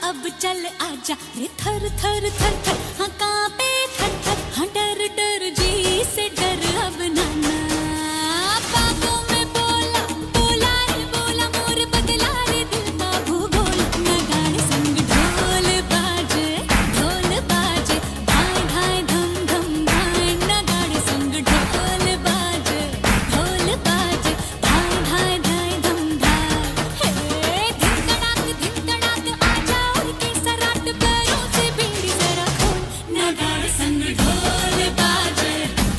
अब चल आजा रे थर थर थर थर हाँ कांपे थर थर हाँ डर डर जी से डर अब नाना बागों में बोला बोला रे बोला मोर बदला रे दिल का भूगोल नगाड़े संग ढोल बाजे धाय धाय धम धम धाय नगाड़े संग ढोल बाजे धाय धाय धाय धम धाय हे धिन तड़ाक आजा और के सराट पैरों से बीड़ी जरा खोल नगाड़े संग ढोल बाजे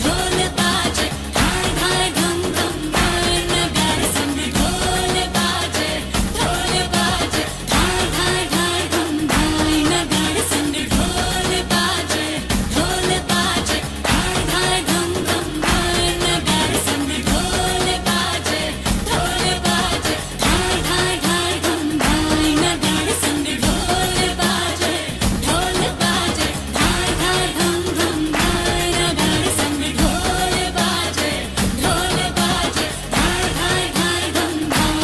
धाय धाय धम धम धाय नगाड़े संग ढोल बाजे धाय धाय धाय धम धाय नगाड़े संग ढोल बाजे धाय धाय धम धम धाय नगाड़े संग ढोल बाजे धाय धाय धाय धम धाय नगाड़े संग ढोल बाजे धाय धाय धम धम धाय नगाड़े संग ढोल बाजे धाय धाय धाय धम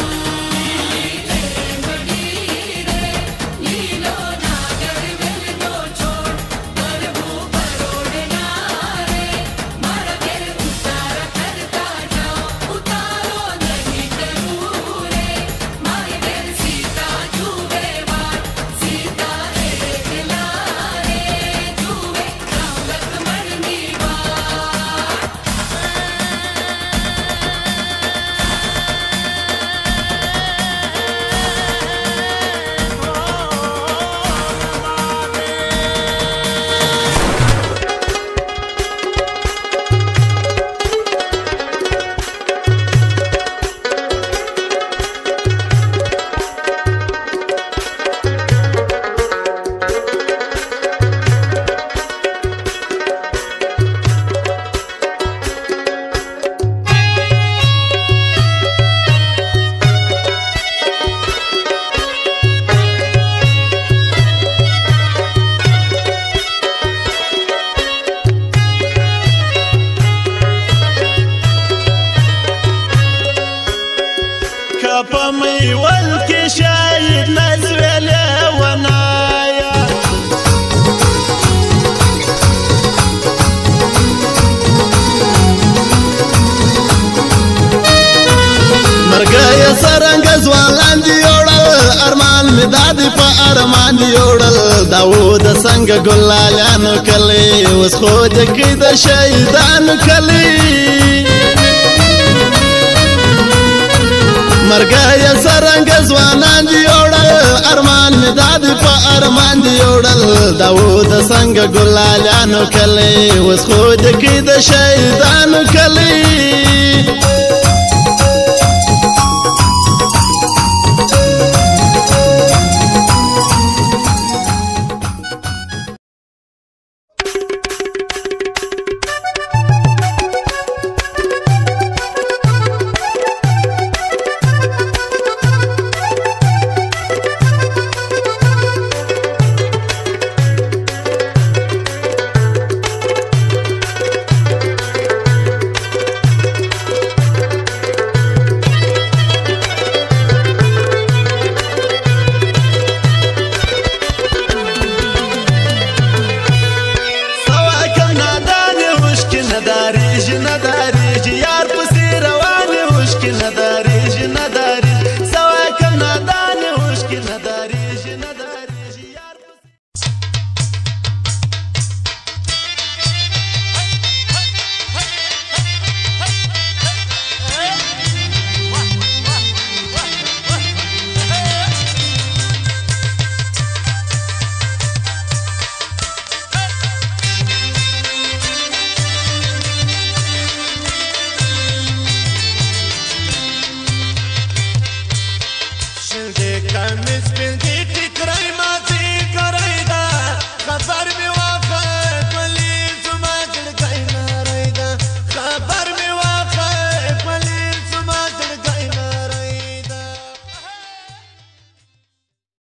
كفمي والكشايد نزولي ونايا مرقايا سرنقز والان ديوڑل ارمان مدادي فارمان ديوڑل داود سنگ قلالانو كلي وسخود كيدا شايدانو كلي مرقايا سرنقز والان ديوڑل ارمان مدادي فارمان ديوڑل داود سنگ قلالانو كلي وسخود كيدا شايدانو كلي Come, it's been